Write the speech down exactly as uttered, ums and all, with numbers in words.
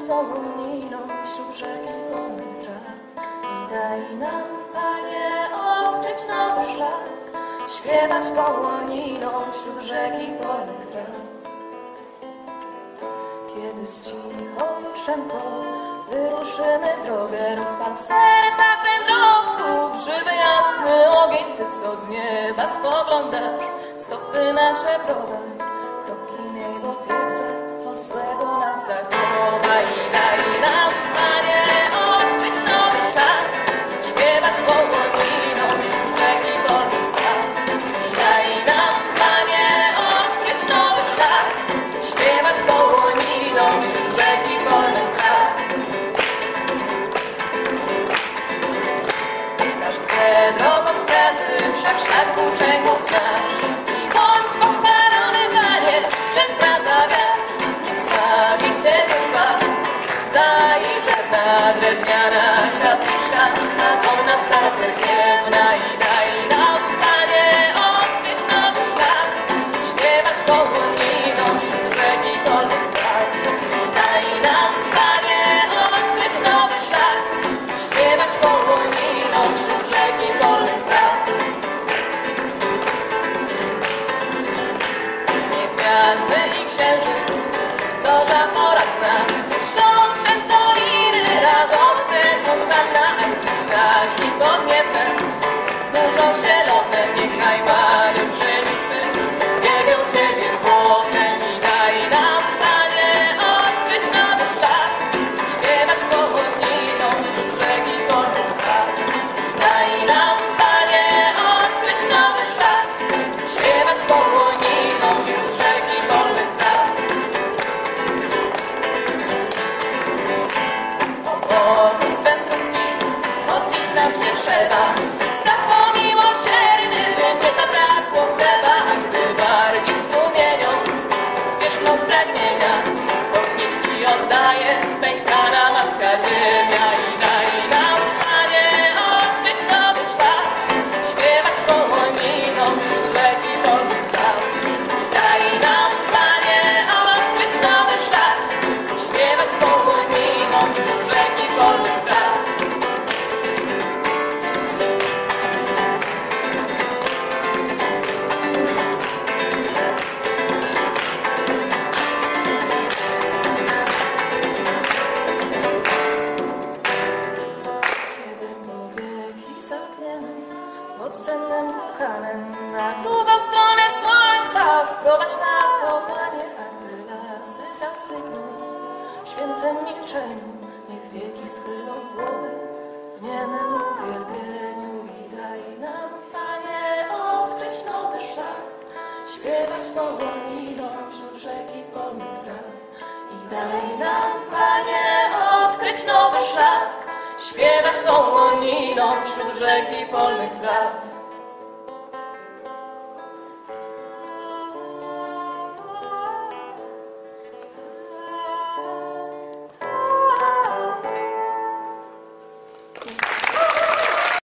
połoniną wśród rzeki polnych traw. I daj nam, Panie, odkryć nowy szlak, śpiewać połoniną wśród rzeki polnych traw. Kiedy z cichą jutrzenką wyruszymy drogę, rozpal w sercach wędrowców żywy jasny ogień. Ty, co z nieba spoglądasz, stopy nasze prowadź, kroki miej w opiece, od złego nas zachowaj. I daj nam, Panie, odkryć nowy szlak, śpiewać połoniną wśród rzeki polnych traw. I daj nam, Panie, odkryć nowy szlak, śpiewać połoniną wśród rzeki polnych traw. Każ Twe drogostrazy, wszak szlak włóczęgów znasz. I bądź pochwalony, Panie, przez brata wiatr. Niech sławi Cię ducha, zajrzewna drewniana kapliczka, a komna stara cerkiewna. I daj nam, Panie, odkryć nowy szlak, śpiewać połoniną wśród rzeki polnych traw. I daj nam, Panie, odkryć nowy szlak, śpiewać połoniną wśród rzeki polnych traw. Niech gwiazdy i księżyc, zorza poranna, ślą przez doliny radosne hosanna, a gdy ptaki podniebne znużą się lotem, niechaj mają pszenicy, biegną Ciebie złotem. I daj nam, Panie, odkryć nowy szlak, śpiewać połoniną wśród rzeki polnych traw. I daj nam, Panie, odkryć nowy szlak, śpiewać połoniną wśród rzeki polnych traw. Obok z wędrówki odbić nam się trzeba, strach miłosierny, by nie zabrakło chleba. A gdy wargi strumienią zwierzchną spragnienia, Bóg niech Ci oddaje spękana matka ziemia. I daj nam, Panie, odkryć nowy szlak, śpiewać połoniną wśród rzeki polnych traw. I daj nam, Panie, odkryć nowy szlak, śpiewać połoniną wśród rzeki polnych traw. Kiedy powieki zamkniemy pod sennym kochanem, na drugą stronę słońca wprowadź nas, o Panie, a gdy lasy zastygną w świętym milczeniu, niech wieki schylą głowy w niemym uwielbieniu. I daj nam, Panie, odkryć nowy szlak, śpiewać połoniną wśród rzeki polnych traw. I daj nam, Panie, odkryć nowy szlak, śpiewać połoniną wśród rzeki polnych traw.